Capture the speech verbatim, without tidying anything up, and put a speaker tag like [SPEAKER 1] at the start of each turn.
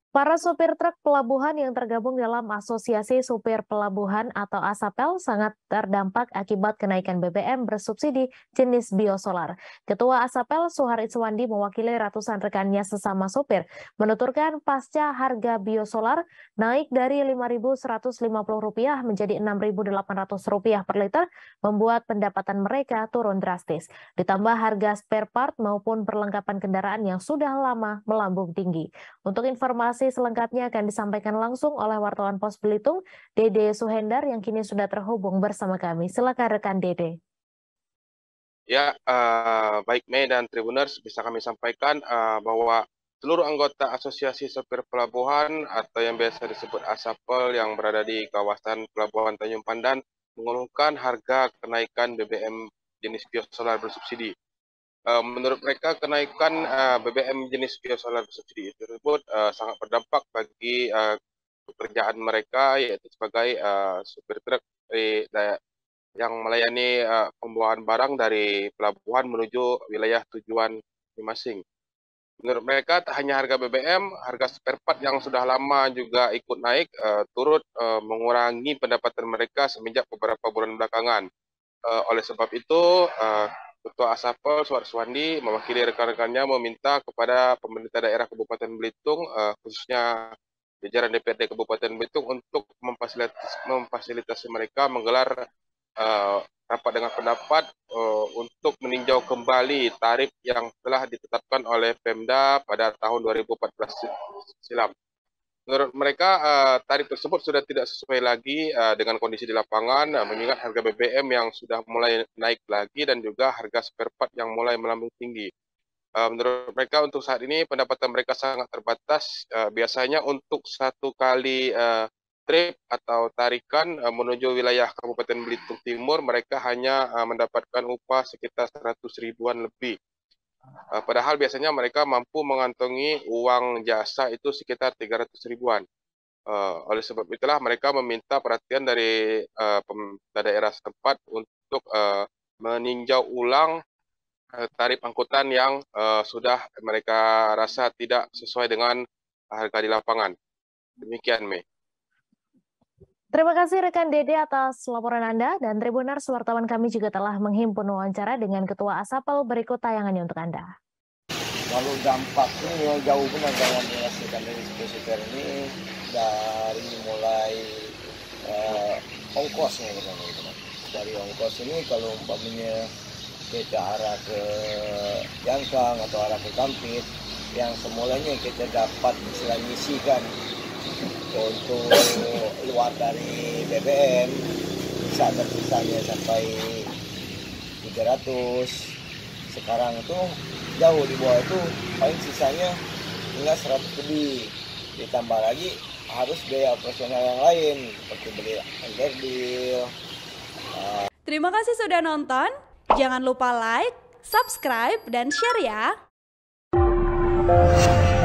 [SPEAKER 1] Para supir truk pelabuhan yang tergabung dalam Asosiasi Supir Pelabuhan atau ASAPEL sangat terdampak akibat kenaikan B B M bersubsidi jenis biosolar. Ketua ASAPEL Suhar Iswandi mewakili ratusan rekannya sesama supir, menuturkan pasca harga biosolar naik dari lima ribu seratus lima puluh rupiah menjadi enam ribu delapan ratus rupiah per liter, membuat pendapatan mereka turun drastis. Ditambah harga spare part maupun perlengkapan kendaraan yang sudah lama melambung tinggi. Untuk informasi selengkapnya akan disampaikan langsung oleh wartawan Pos Belitung, Dede Suhendar yang kini sudah terhubung bersama kami. Silakan rekan Dede.
[SPEAKER 2] Ya, uh, baik Mei dan Tribuners, bisa kami sampaikan uh, bahwa seluruh anggota Asosiasi Sopir Pelabuhan atau yang biasa disebut ASAPEL yang berada di kawasan Pelabuhan Tanjung Pandan mengeluhkan harga kenaikan B B M jenis biosolar bersubsidi. Uh, menurut mereka, kenaikan uh, B B M jenis biosolar bersubsidi tersebut uh, sangat berdampak bagi uh, pekerjaan mereka, yaitu sebagai uh, supir truk di yang melayani uh, pembawaan barang dari pelabuhan menuju wilayah tujuan masing-masing. Menurut mereka, tak hanya harga B B M, harga spare part yang sudah lama juga ikut naik, uh, turut uh, mengurangi pendapatan mereka semenjak beberapa bulan belakangan. Uh, oleh sebab itu, uh, Ketua ASAPEL Suhar Iswandi mewakili rekan-rekannya meminta kepada pemerintah daerah Kabupaten Belitung, uh, khususnya jajaran D P R D Kabupaten Belitung untuk memfasilitasi, memfasilitasi mereka menggelar uh, rapat dengan pendapat uh, untuk meninjau kembali tarif yang telah ditetapkan oleh Pemda pada tahun dua ribu empat belas silam. Menurut mereka, uh, tarif tersebut sudah tidak sesuai lagi uh, dengan kondisi di lapangan, uh, mengingat harga B B M yang sudah mulai naik lagi dan juga harga spare part yang mulai melambung tinggi. Uh, menurut mereka untuk saat ini pendapatan mereka sangat terbatas. Uh, biasanya untuk satu kali uh, trip atau tarikan uh, menuju wilayah Kabupaten Belitung Timur, mereka hanya uh, mendapatkan upah sekitar seratus ribuan lebih. Uh, padahal biasanya mereka mampu mengantongi uang jasa itu sekitar tiga ratus ribuan. Uh, oleh sebab itulah mereka meminta perhatian dari uh, pemerintah daerah setempat untuk uh, meninjau ulang uh, tarif angkutan yang uh, sudah mereka rasa tidak sesuai dengan harga di lapangan. Demikian, Mei.
[SPEAKER 1] Terima kasih rekan Dede atas laporan Anda, dan Tribuners wartawan kami juga telah menghimpun wawancara dengan Ketua ASAPEL. Berikut tayangannya untuk Anda.
[SPEAKER 3] Kalau dampaknya ya jauh benar dalam menghasilkan dari supir ini, dari mulai eh, ongkosnya gitu, gitu. Dari ongkos ini kalau umpamanya kita arah ke Jangkang atau arah ke Kampit, yang semulanya kita dapat istilah ngisikan untuk luar dari B B M bisa tersisanya sampai tiga ratus. Sekarang itu jauh di bawah itu, paling sisanya hingga seratus lebih. Ditambah lagi harus biaya operasional yang lain seperti beli underdeal. Uh...
[SPEAKER 4] Terima kasih sudah nonton. Jangan lupa like, subscribe, dan share ya.